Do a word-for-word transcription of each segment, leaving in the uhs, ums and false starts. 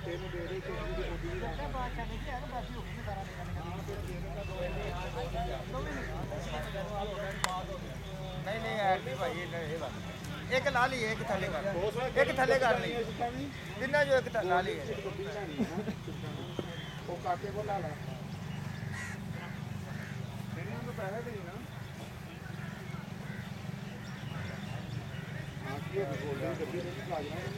नहीं नहीं यार भाई एक ला ली एक थले कर एक थले कर ली जिन्ना जो एक ला ली है वो काके को ला ला तेरे को पैसे दे ना हां ये गोल्डन डब्बी में लागना है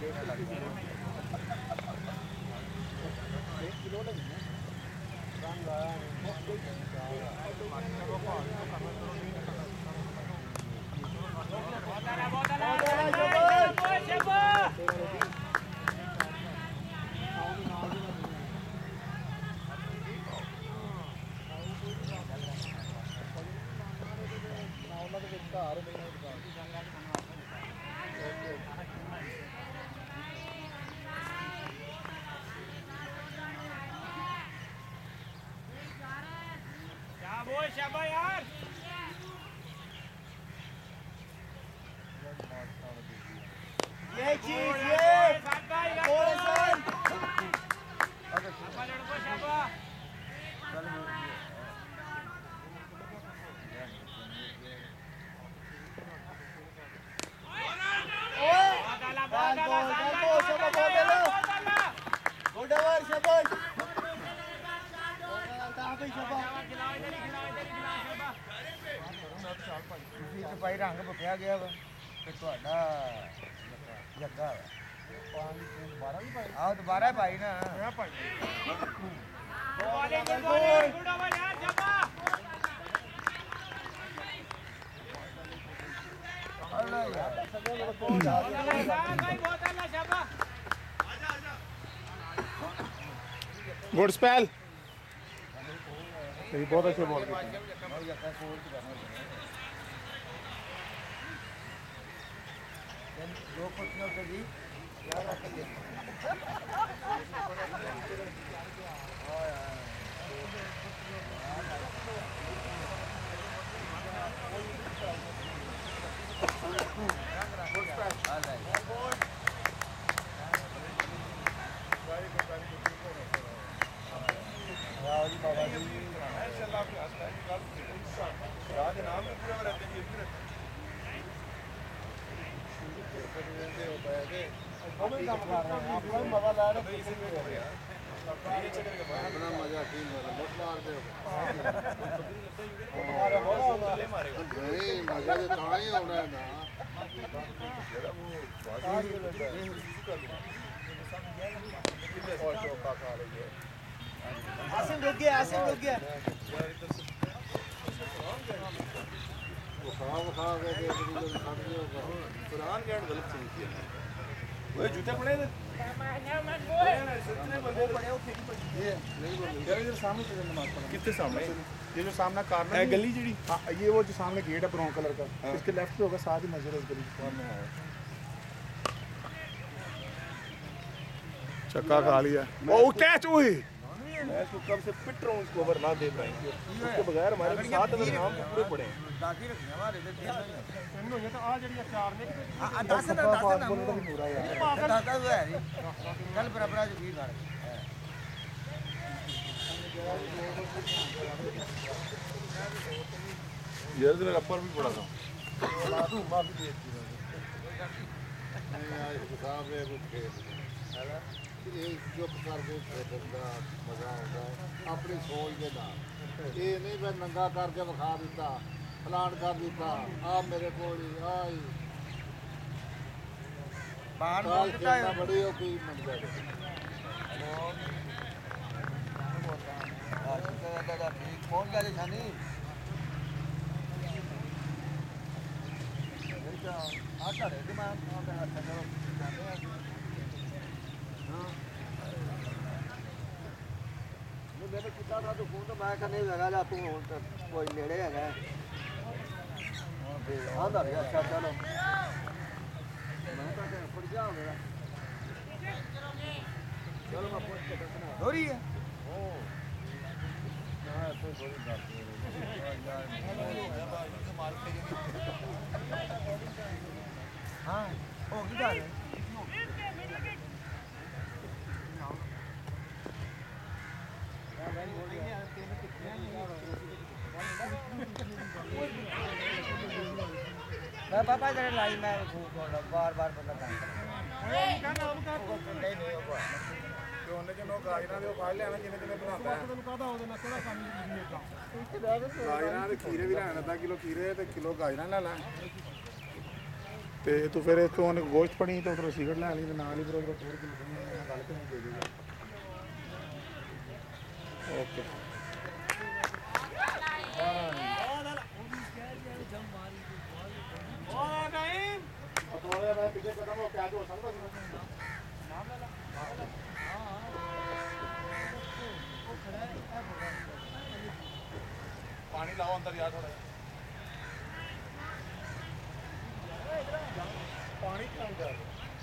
एक किलो लगेगा रंग आया शाबाश यार ये चीज ये थोड़ा सा शाबाश लड़को शाबाश भाई रंग पकिया गया वा जग्गा आओ दोबारा भाई ना गुड स्पेल बहुत अच्छे बॉल दो फुटनों के भी यार रख ले आसिम रुक गया आसिम रुक गया वो जूते पड़े थे कितने सामने ये जो सामने कार है गली जी हाँ ये वो जो सामने गेट है ब्राउन कलर का हाँ। इसके लेफ्ट पे होगा साथ ही मस्जिद है उस गली चक्का खा लिया ओ कैच हुई मैं इसको कब से पिट रहा हूँ इसको ओवर ना दे पाएंगे उसके बगैर हमारे साथ अगर नाम पूरे पड़े हैं दादी रखने वाले थे तीन हो गया तो आ जड़ी चार ने आ दस ना दस ना पूरा यार दादा हुआ है कल बराबर जो भी कर यार तेरा अपर भी पड़ा था नहीं आज साहब है वो खेल है ਇਹ ਚੁੱਪ ਕਰਦੇ ਖੇਡਣ ਦਾ ਮਜ਼ਾ ਆਉਂਦਾ ਆਪਣੀ ਸੋਚ ਦੇ ਨਾਲ ਇਹ ਨਹੀਂ ਮੈਂ ਨੰਗਾ ਕਰਕੇ ਵਿਖਾ ਦਿੱਤਾ ਫਲਾਣ ਕਰ ਦਿੱਤਾ ਆ ਮੇਰੇ ਕੋਲ ਹੀ ਆ ਹੀ ਬਾਹਰ ਬੋਲ ਦਿੱਤਾ ਹੈ ਬੜੀ ਉਹ ਕੀ ਮੰਗਦਾ ਹੈ ਆ ਸ਼ੁਕਰ ਦਾ ਠੀਕ ਪਹੁੰਚ ਗਿਆ ਜੀ ਖਾਨੀ ਇਹ ਤਾਂ ਆ ਘਰੇ ਤੇ ਮੈਂ ਆਪਣੇ ਹੱਥ ਨਾਲ ਜਾਂਦੇ ਆ मैंने किया था तो फोन तो मैं नहीं लगा जा तू कोई नेड़े है हाँ दर अच्छा चलो मैं तो फट गया मेरा चलो मैं पहुंच के देखना हो रही है ओ हां तो थोड़ी बात हां ओ किधर है पापा इधर लाई मैं बार बार पता कर नहीं नहीं होगा ਤੇ ਉਹਨੇ ਜਿਹਨੂੰ ਗਾਜਰਾਂ ਦੇ ਉਹ ਫੜ ਲਿਆਣਾ ਜਿਵੇਂ ਜਿਵੇਂ ਬਣਾਉਂਦਾ ਹੈ ਤੈਨੂੰ ਕਹਦਾ ਉਹਦੇ ਨਾਲ ਕਿਹੜਾ ਕੰਮ ਨਹੀਂ ਇਦਾਂ ਗਾਜਰਾਂ ਦੇ ਖੀਰੇ ਵੀ ਲੈਣ ਅੱਧਾ ਕਿਲੋ ਖੀਰੇ ਤੇ ਕਿਲੋ ਗਾਜਰਾਂ ਲੈ ਲੈ ਤੇ ਤੂੰ ਫਿਰ ਇੱਥੋਂ ਉਹਨੇ ਗੋਸ਼ਤ ਪਣੀ ਤੇ ਉਧਰੋਂ ਸਿਗਰਟ ਲੈ ਲਈ ਤੇ ਨਾਲ ਹੀ ਫਿਰ ਉਧਰੋਂ ਤੋੜ ਕੇ ਲਿਖਣੀ ਗੱਲ ਤੇ ਨਹੀਂ ਦੇ ਦੇਗਾ ਓਕੇ ਉਹ ਨਹੀਂ ਉਹ ਮੈਂ ਪਿੱਛੇ ਕਦਮ ਉਹ ਕਿਆ ਹੋ ਸਕਦਾ ਨਾਮ ਲੈ ਲਾ पानी लाओ अंदर यार थोड़ा पानी के अंदर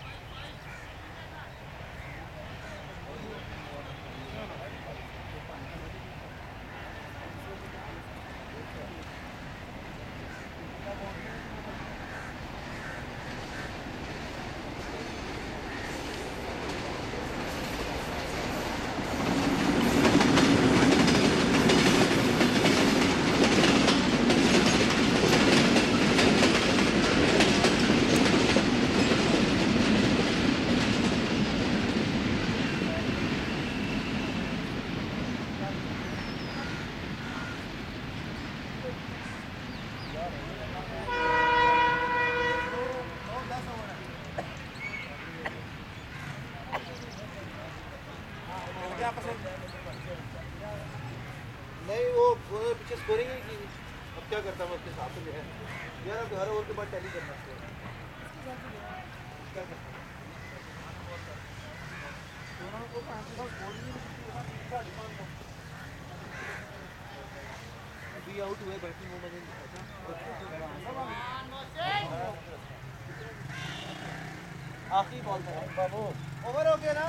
नहीं वो पीछे स्कोरिंग ही की अब क्या करता मैं उसके साथ जो है यार अब हर ओवर के बाद टैली करना क्या करता अभी आउट हुए बैटिंग में मैंने आखिरी बॉल था बाबू ओवर हो गया ना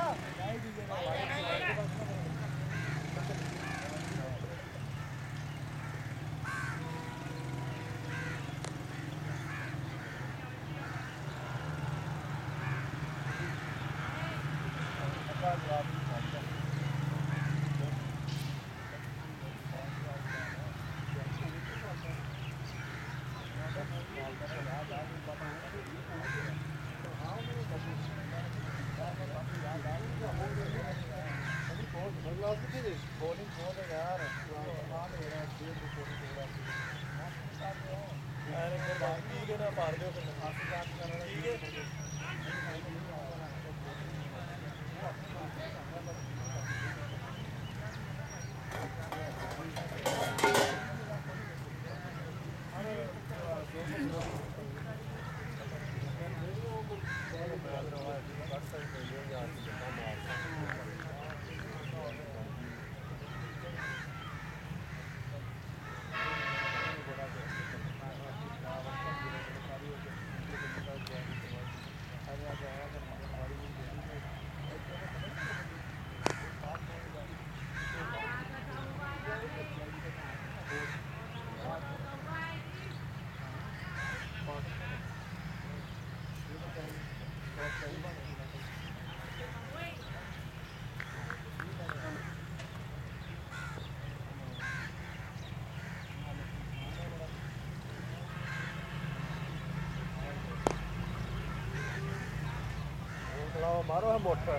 मारो है मोटर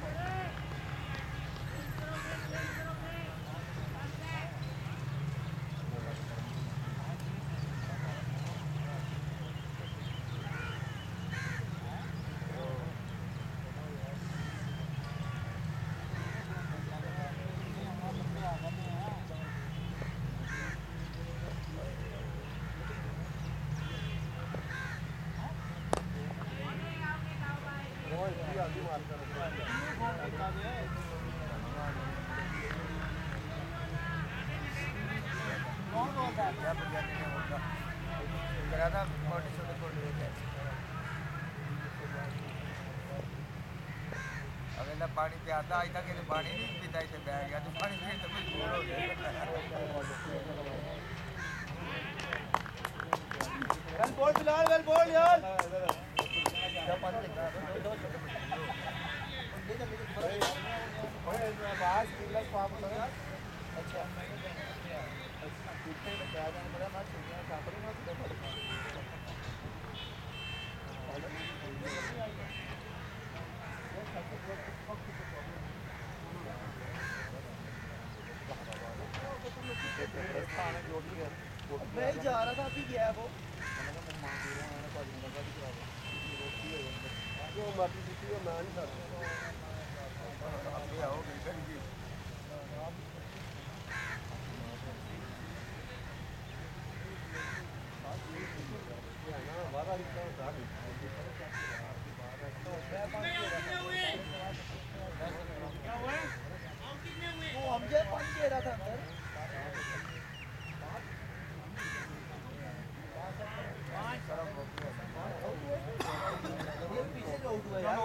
अगला पानी पियाता आज तक पानी नहीं पीता इसे बह गया तो पानी पीने तो कुछ दूर हो गया बोल फिलहाल वेल बोल यार अच्छा पीछे क्या जाना पड़ा मैं छुट्टियां कापड़ी में मैं जा रहा था अभी गया वो जो मर्जी किसी को मैं नहीं सकता हम जो पानी दे रहा था अंदर पीछे जो हुआ यार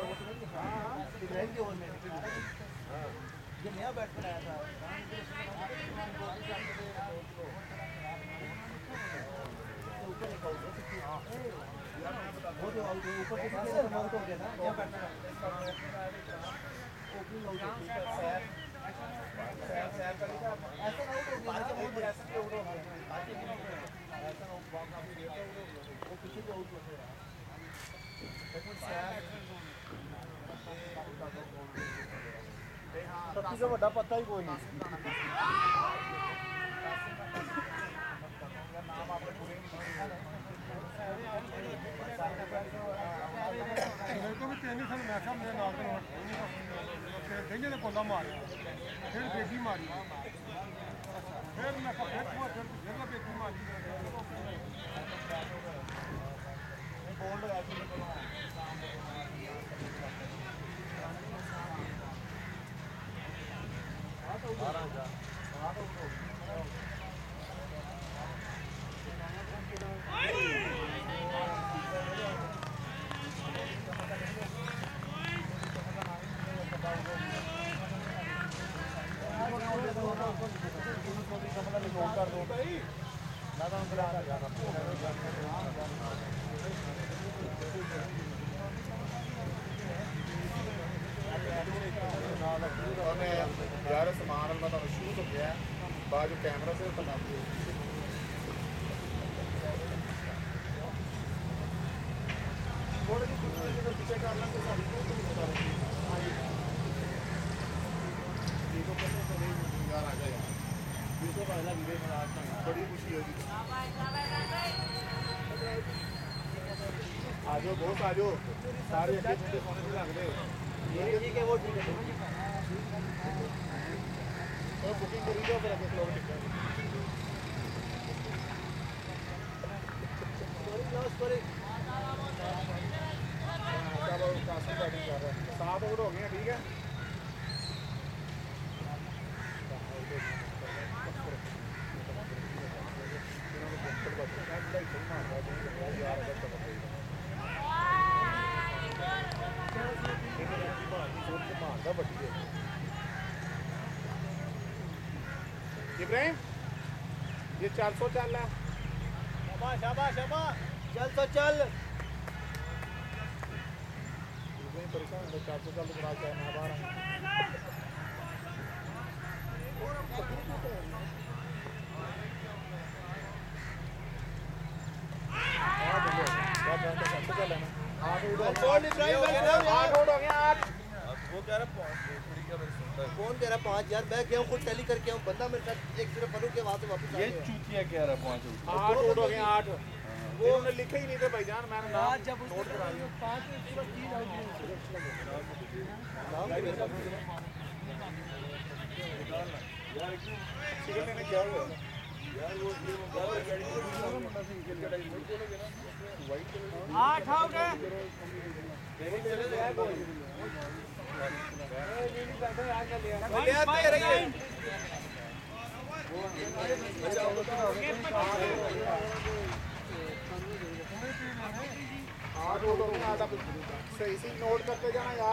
ये नया बैट बनाया था वो जो ऊपर से आउट हो गया ना नया बैट ओपनिंग आउट हो गया ऐसा आउट हो गया ऐसा आउट हो गया ऐसा आउट काफी देर तक वो पीछे से आउट हो गया सबसे जो बड़ा पता ही कोई नहीं को भी तीन सन मैं सब मेरे नाल कहीं ने कोला मारिया फिर बेटी मारी फिर मैं फिर फिर फिर बेटी मारी बोल्ड यार समान मैं तुम शूट हो गया बाद कैमरा से बना पीछे कर बड़ी खुशी होगी आज बहुत आज सारे अच्छे सोने से लग रहे ठीक है वो ठीक है तो बुकिंग करी दो फिर लोग टिकट क्लोज करें चलो काफी बैटिंग कर रहे हैं सात ओवर हो गए हैं ठीक है इब्राहिम ये चार सौ चल रहा शाबाश शाबाश शाबाश चल तो चल इब्राहिम परेशान है चार सौ चल बड़ा क्या ना बाहर आठ हो गया आठ वो कह रहा कौन कह रहा पाँच यार मैं गया हूँ खुद टैली करके हूँ बंदा मेरे साथ एक सिर्फ बनू के वहाँ से वापस ये चूतिया कह रहा पाँच आठ हो गए आठ वो उन्होंने लिखे ही नहीं थे भाईजान मैंने नाम जब नोट करा लिया पाँच पूरा तीन आउट यार सिगरेट लेने क्या हुआ यार वो आठ आउट है सही से नोट करते जाना यार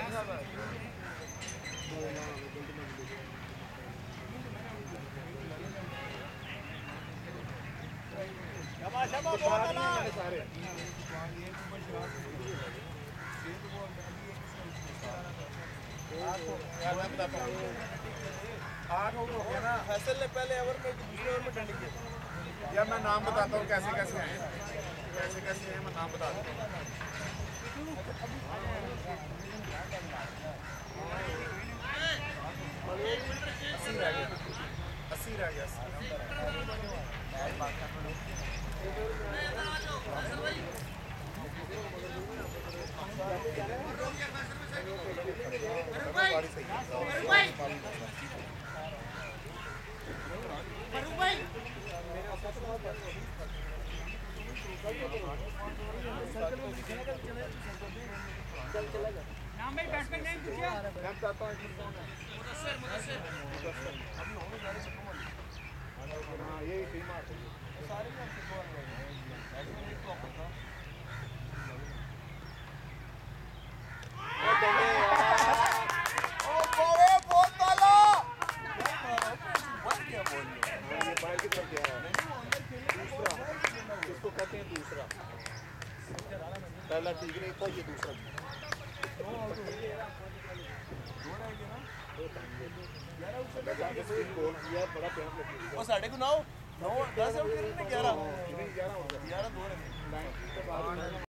सारे आठ हो गया ना फैसल ने पहले ओवर में दूसरे ओवर में डंडी किया यार मैं नाम बताता हूँ कैसे कैसे आए कैसे कैसे हैं मैं नाम बता दूँगा। अस्सी रह गया अस्सी रह गया नाम भाई बैट्समैन नहीं पूछिए मैं चाहता हूँ इसमें कौन है हाँ यही टीम आती है सारे में एक प्रॉपर था इसको कहते हैं दूसरा पहला ठीक नहीं था ये दूसरा वो साढ़े को नौ नौ दस ग्यारह ग्यारह दो